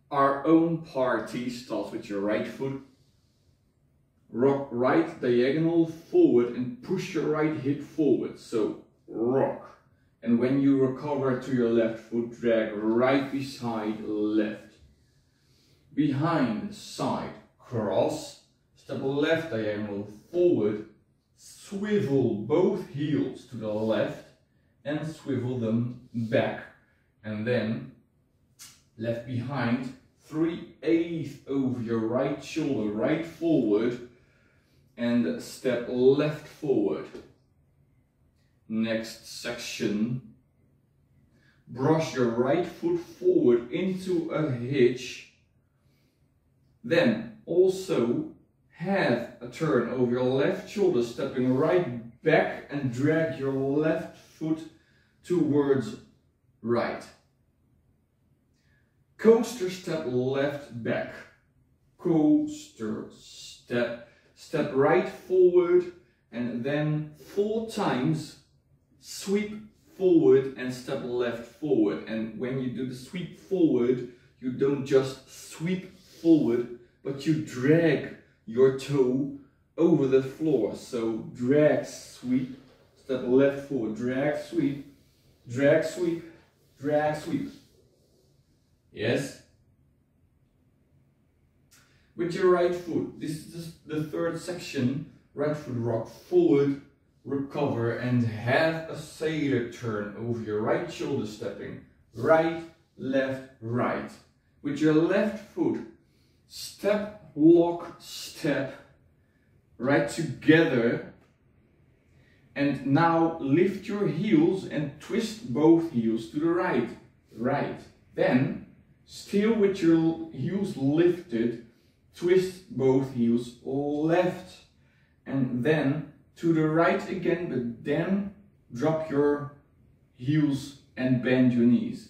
Our own party starts with your right foot. Rock right diagonal forward and push your right hip forward. So rock. And when you recover to your left foot, drag right beside left. Behind, side, cross. Step left diagonal forward. Swivel both heels to the left and swivel them back. And then left behind, 3/8 over your right shoulder, right forward, and step left forward. Next section, brush your right foot forward into a hitch. Then also have a turn over your left shoulder, stepping right back and drag your left foot towards right. Coaster step left back. Coaster step. Step right forward and then 4 times sweep forward and step left forward. And when you do the sweep forward, you don't just sweep forward, but you drag your toe over the floor. So drag, sweep, step left forward, drag, sweep, drag, sweep, drag, sweep. Yes? With your right foot, this is the third section. Right foot rock forward, recover and have a sailor turn over your right shoulder, stepping right, left, right. With your left foot, step, lock, step, right together. And now lift your heels and twist both heels to the right, right. Then, still with your heels lifted, twist both heels left. And then to the right again, but then drop your heels and bend your knees.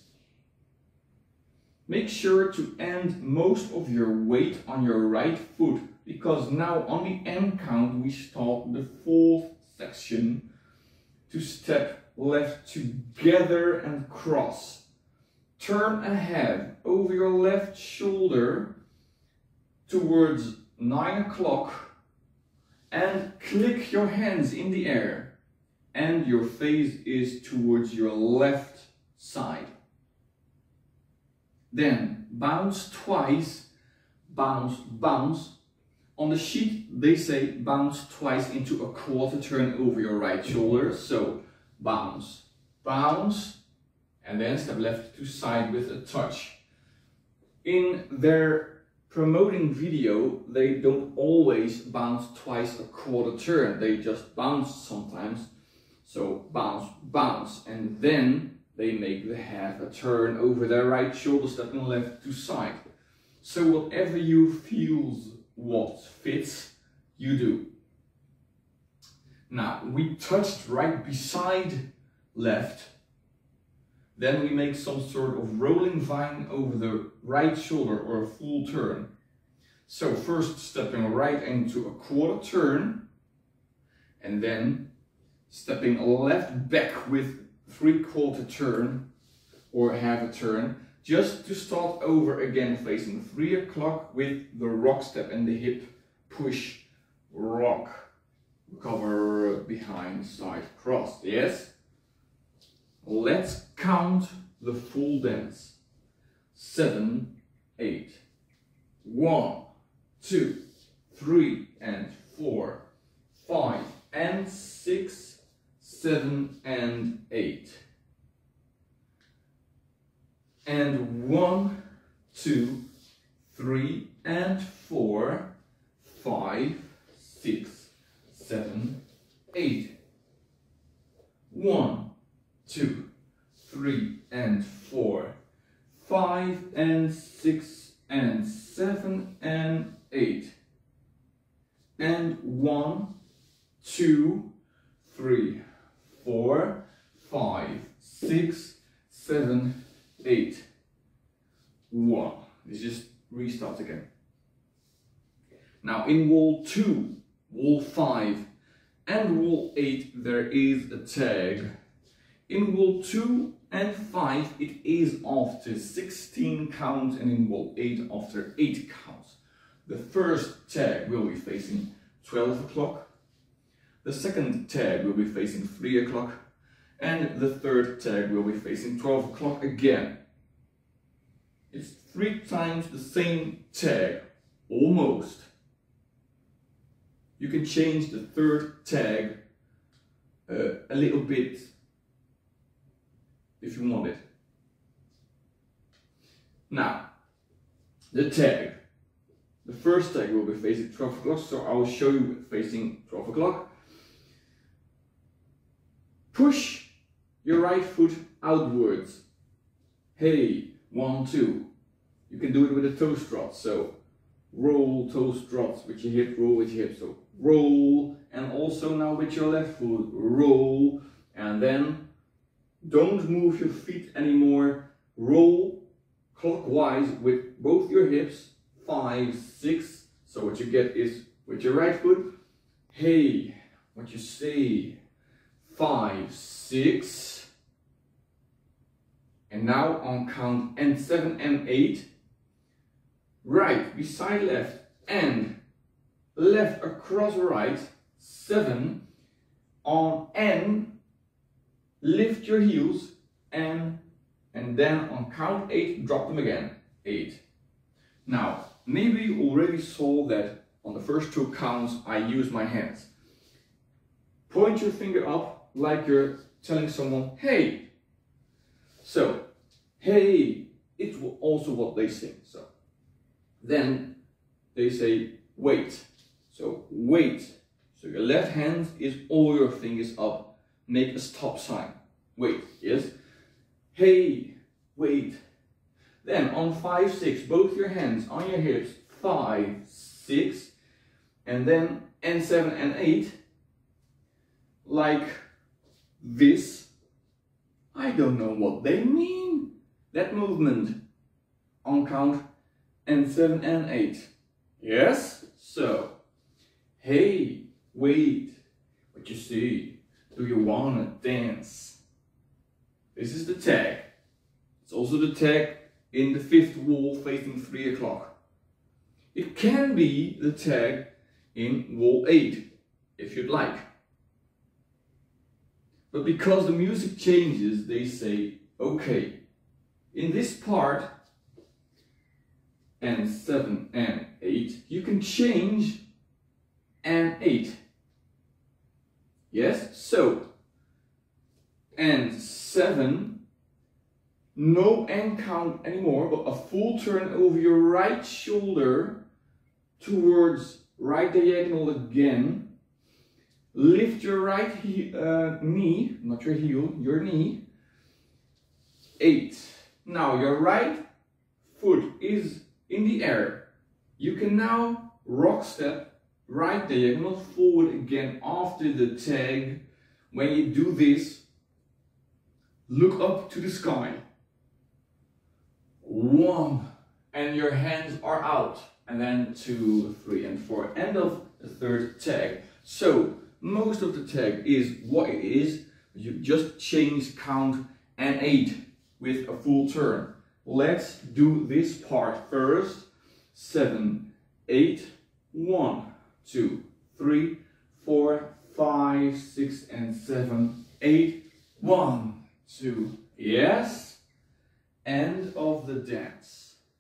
Make sure to end most of your weight on your right foot, because now on the end count we start the 4th section to step left together and cross. Turn ahead over your left shoulder towards 9 o'clock and click your hands in the air, and your face is towards your left side. Then bounce twice, bounce, bounce. On the sheet they say bounce twice into a quarter turn over your right shoulder. So bounce, bounce, and then step left to side with a touch. In their promoting video, they don't always bounce twice a quarter turn, they just bounce sometimes. So bounce, bounce, and then they make the half a turn over their right shoulder, stepping left to side. So whatever you feels what fits, you do. Now, we touched right beside left. Then we make some sort of rolling vine over the right shoulder or a full turn. So first stepping right into a quarter turn, and then stepping left back with 3/4 turn or half a turn, just to start over again facing 3 o'clock with the rock step and the hip push, rock, cover behind, side, cross. Yes? Let's count the full dance. 7, 8. 1, 2, 3 and 4, 5 and 6, 7 and 8. And 1, 2, 3 and 4, 5, 6, 7, 8. 1, 2, 3 and 4, 5 and 6 and 7 and 8. And 1, 2, 3, 4, 5, 6, 7, 8. 1. Let's just restart again. Now in wall 2, wall 5 and wall 8 there is a tag. In wall 2 And 5, it is after 16 counts, and in wall 8 after 8 counts. The first tag will be facing 12 o'clock, the second tag will be facing 3 o'clock, and the third tag will be facing 12 o'clock again. It's 3 times the same tag, almost. You can change the third tag a little bit if you want it. Now, the tag. The first tag will be facing 12 o'clock, so I will show you facing 12 o'clock. Push your right foot outwards. Hey, 1, 2. You can do it with a toe strut, so roll, toe struts with your hip, roll with your hip, so roll, and also now with your left foot, roll, and then don't move your feet anymore, roll clockwise with both your hips, 5, 6, so what you get is with your right foot, hey, what you say, 5, 6, and now on count N7 and 8, right beside left and left across right, 7, on N, lift your heels, and then on count 8, drop them again, 8. Now, maybe you already saw that on the first 2 counts I use my hands. Point your finger up like you're telling someone, hey. So, hey, it's also what they sing. So, then they say, wait. So, wait. So your left hand is all your fingers up. Make a stop sign. Wait, yes? Hey, wait. Then on 5, 6, both your hands on your hips, 5, 6, and then N7 and 8, like this. I don't know what they mean. That movement on count N7 and 8. Yes? So, hey, wait, what you see? Do you wanna dance? This is the tag. It's also the tag in the 5th wall facing 3 o'clock. It can be the tag in wall 8, if you'd like. But because the music changes, they say, okay, in this part, N7 and 8, you can change N8. Yes, so N7, no N count anymore, but a full turn over your right shoulder towards right diagonal again. Lift your right knee, not your heel, your knee. 8. Now your right foot is in the air. You can now rock step right diagonal forward again after the tag. When you do this, look up to the sky. 1, and your hands are out. And then 2, 3, and 4. End of the 3rd tag. So most of the tag is what it is. You just change count and 8 with a full turn. Let's do this part first. 7, 8, 1, 2, 3, 4, 5, 6, and 7, 8, 1, 2. Yes. End of the dance.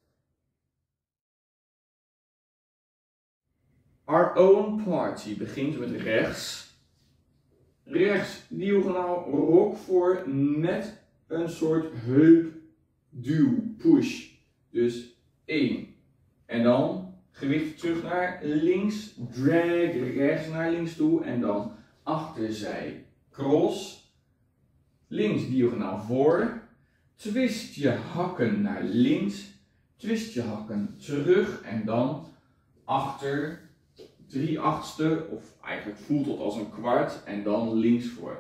Our own party begint met rechts. Rechts diagonaal rock voor met een soort heupduw, push. Dus 1. En dan gewicht terug naar links, drag rechts naar links toe en dan achterzij cross. Links diagonaal voor. Twist je hakken naar links, twist je hakken terug en dan achter 3/8, of eigenlijk voelt het als een kwart en dan links voor.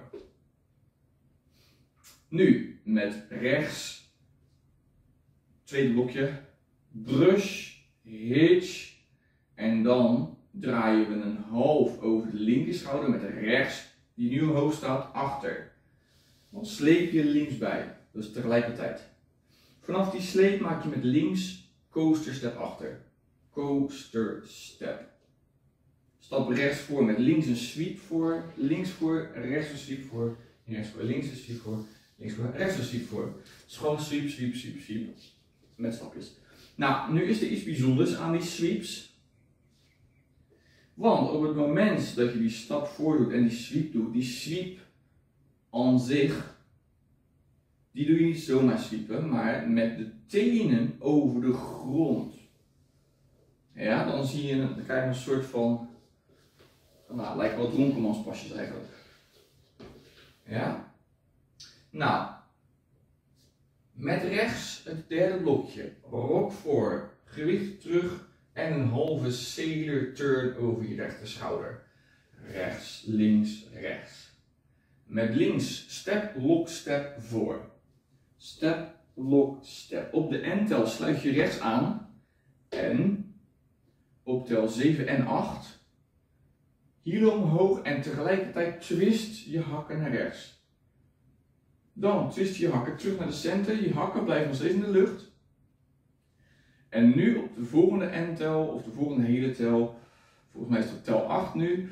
Nu met rechts, tweede blokje, brush, hitch en dan draaien we een half over de linker schouder met rechts, die nu hoog staat, achter. Dan sleep je links bij. Dus tegelijkertijd. Vanaf die sleep maak je met links coaster step achter. Coaster step. Stap rechts voor met links een sweep voor, links voor, rechts een sweep voor, rechts voor, links een sweep voor, links voor, rechts een sweep voor. Dus gewoon sweep, sweep, sweep, sweep. Met stapjes. Nou, nu is er iets bijzonders aan die sweeps. Want op het moment dat je die stap voor doet en die sweep doet, die sweep aan zich, die doe je niet zomaar sweepen, maar met de tenen over de grond. Ja, dan zie je, dan krijg je een soort van, nou, lijkt wel dronkenmanspasjes eigenlijk. Ja. Nou, met rechts het derde blokje, rok voor, gewicht terug en een halve sailor turn over je rechter schouder. Rechts, links, rechts. Met links step, lock, step voor. Step, lock, step. Op de N-tel sluit je rechts aan en op tel 7 en 8 hielen omhoog en tegelijkertijd twist je hakken naar rechts. Dan twist je hakken terug naar de center, je hakken blijven nog steeds in de lucht. En nu op de volgende N-tel of de volgende hele tel, volgens mij is dat tel 8 nu.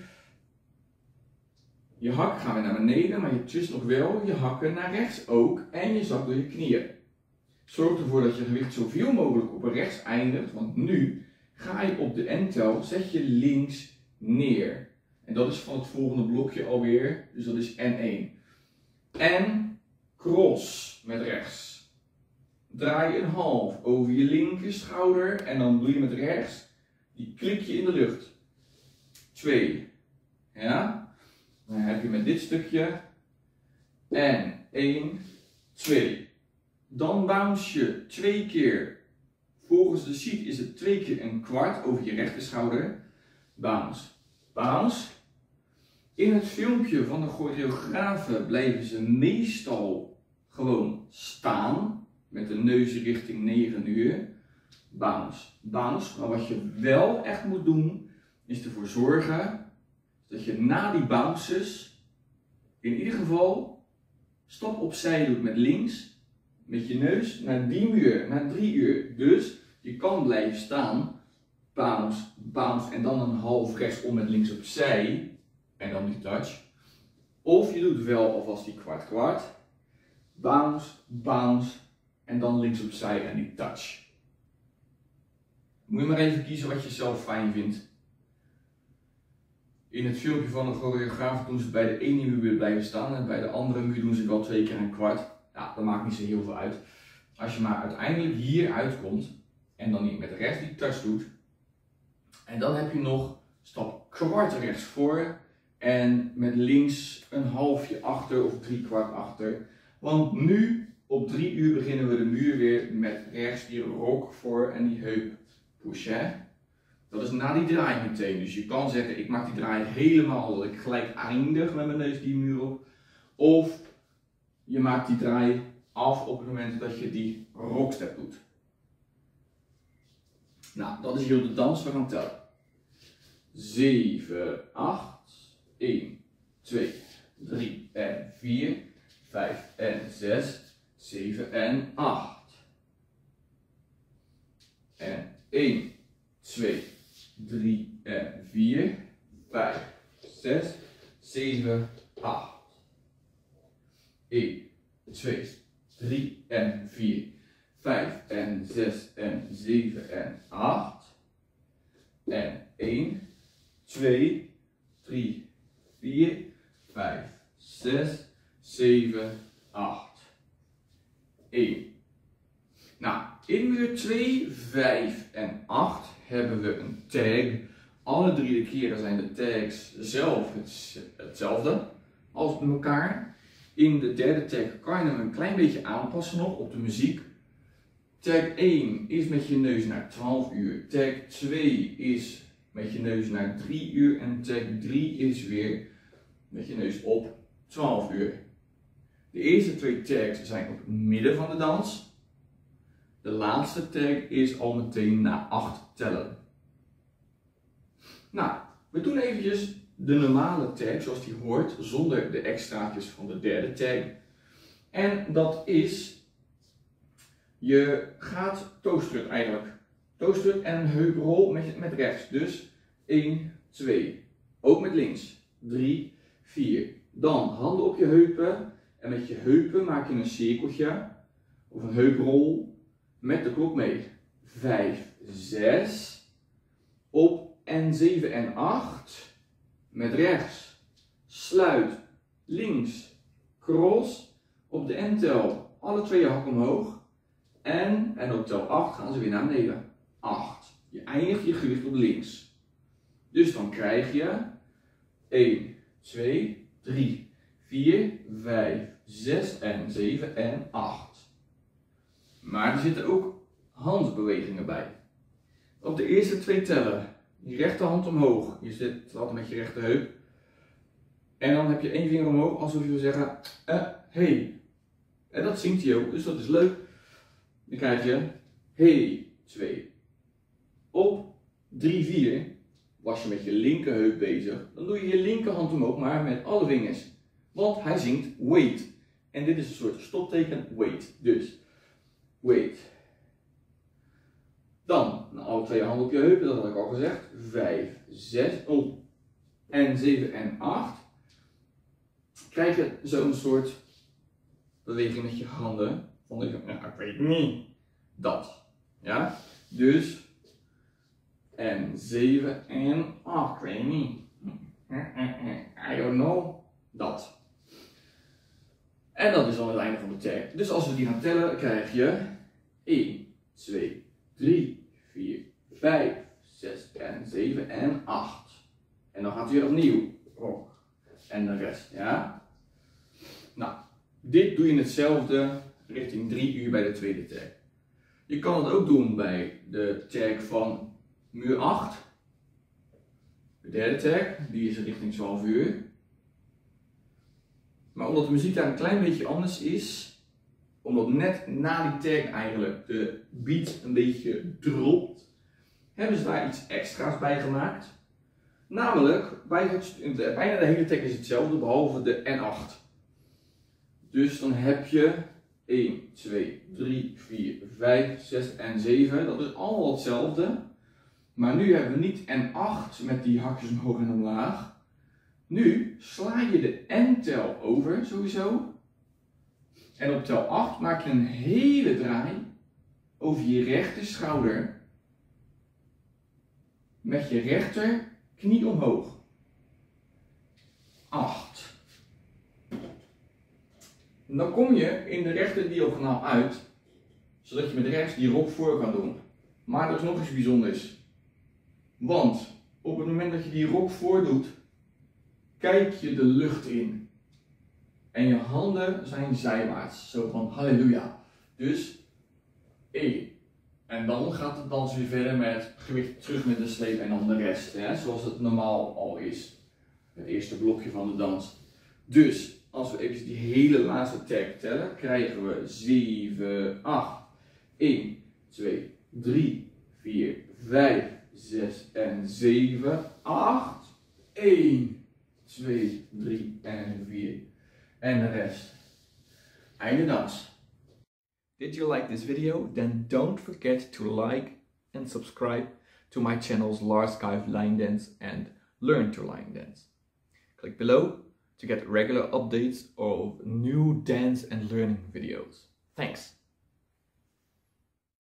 Je hakken gaan weer naar beneden, maar je twist nog wel je hakken naar rechts ook en je zakt door je knieën. Zorg ervoor dat je gewicht zoveel mogelijk op rechts eindigt, want nu ga je op de N-tel, zet je links neer. En dat is van het volgende blokje alweer, dus dat is N1. En cross met rechts. Draai een half over je linker schouder en dan doe je met rechts die klik je in de lucht. 2. Ja? Dan heb je met dit stukje en 1, 2. Dan bounce je 2 keer. Volgens de sheet is het 2 keer een kwart over je rechter schouder. Bounce. Bounce. In het filmpje van de choreografen blijven ze meestal gewoon staan. Met de neus richting 9 uur. Bounce. Bounce. Maar wat je wel echt moet doen, is ervoor zorgen dat je na die bounces in ieder geval stap opzij doet met links. Met je neus naar die muur, naar 3 uur. Dus je kan blijven staan. Bounce, bounce en dan een half rechtsom met links opzij. En dan die touch. Of je doet wel alvast die kwart. Bounce, bounce en dan links opzij en die touch. Moet je maar even kiezen wat je zelf fijn vindt. In het filmpje van de choreograaf doen ze bij de ene muur blijven staan en bij de andere muur doen ze wel 2 keer een kwart. Ja, dat maakt niet zo heel veel uit. Als je maar uiteindelijk hier uitkomt en dan niet met rechts die touch doet. En dan heb je nog stap kwart rechts voor en met links een halfje achter of 3 kwart achter. Want nu op 3 uur beginnen we de muur weer met rechts die rok voor en die heup push. Hè? Dat is na die draai meteen. Dus je kan zeggen ik maak die draai helemaal dat ik gelijk eindig met mijn neus die muur op. Of je maakt die draai af op het moment dat je die rockstep doet. Nou, dat is heel de dans. We gaan tellen. 7, 8, 1, 2, 3 en 4, 5 en 6, 7 en 8. En 1, 2, 3 en 4, 5, 6, 7, 8. 1, 2, 3 en 4, 5 en 6 en 7 en 8. En 1, 2, 3, 4, 5, 6, 7, 8. 1. Nou, in muur 2, 5 en 8 hebben we een tag. Alle 3 keren zijn de tags zelf hetzelfde als met elkaar. In de derde tag kan je hem een klein beetje aanpassen nog op de muziek. Tag 1 is met je neus naar 12 uur. Tag 2 is met je neus naar 3 uur. En tag 3 is weer met je neus op 12 uur. De eerste 2 tags zijn op het midden van de dans. De laatste tag is al meteen na 8 tellen. Nou, we doen eventjes de normale tag zoals die hoort, zonder de extraatjes van de derde tag. En dat is, je gaat toastrut eigenlijk. Toastrut en een heuprol met rechts. Dus 1, 2. Ook met links. 3, 4. Dan handen op je heupen. En met je heupen maak je een cirkeltje. Of een heuprol. Met de klok mee. 5, 6. Op en 7 en 8. Met rechts. Sluit. Links. Cross. Op de en-tel. Alle twee je hak omhoog. En op tel 8 gaan ze weer naar beneden. 8. Je eindigt je gewicht op links. Dus dan krijg je 1, 2, 3, 4, 5, 6 en 7 en 8. Maar er zitten ook handbewegingen bij. Op de eerste 2 tellen. Je rechterhand omhoog. Je zit altijd met je rechterheup. En dan heb je 1 vinger omhoog alsof je wil zeggen, hey. En dat zingt hij ook, dus dat is leuk. Dan krijg je, hey, 2. Op 3, 4 was je met je linkerheup bezig. Dan doe je je linkerhand omhoog, maar met alle vingers. Want hij zingt wait. En dit is een soort stopteken, wait. Dus, wait. Dan, alle twee handen op je heupen, dat had ik al gezegd. 5, 6, en 7 en 8. Krijg je zo'n soort beweging met je handen. Van ik weet niet. Dat. Ja? Dus. En 7 en 8. Ik weet niet. I don't know. Dat. En dat is dan het einde van de tag. Dus als we die gaan tellen, krijg je 1, 2, 3, 4, 5, 6 en 7 en 8. En dan gaat hij weer opnieuw. En de rest, ja? Nou, dit doe je hetzelfde richting 3 uur bij de tweede tag. Je kan het ook doen bij de tag van muur 8. De derde tag, die is richting 12 uur. Maar omdat de muziek daar een klein beetje anders is, omdat net na die tag eigenlijk de beat een beetje dropt, hebben ze daar iets extra's bij gemaakt. Namelijk, bijna de hele tag is hetzelfde, behalve de N8. Dus dan heb je 1, 2, 3, 4, 5, 6 en 7. Dat is allemaal hetzelfde. Maar nu hebben we niet N8 met die hakjes omhoog en omlaag. Nu sla je de N-tel over, sowieso. En op tel 8 maak je een hele draai over je rechter schouder. Met je rechter knie omhoog. 8. En dan kom je in de rechter diagonaal uit, zodat je met rechts die rock voor kan doen. Maar er is nog iets bijzonders. Want op het moment dat je die rock voor doet, kijk je de lucht in. En je handen zijn zijwaarts. Zo van halleluja. Dus 1. En dan gaat de dans weer verder met gewicht terug met de sleep en dan de rest. Hè, zoals het normaal al is. Het eerste blokje van de dans. Dus als we even die hele laatste tag tellen, krijgen we 7, 8. 1, 2, 3, 4, 5, 6 en 7, 8. 1, 2, 3 en 4. En de rest. Einde dans. Did you like this video? Then don't forget to like and subscribe to my channels Lars Kuijf Line Dance and Learn to Line Dance. Click below to get regular updates of new dance and learning videos. Thanks!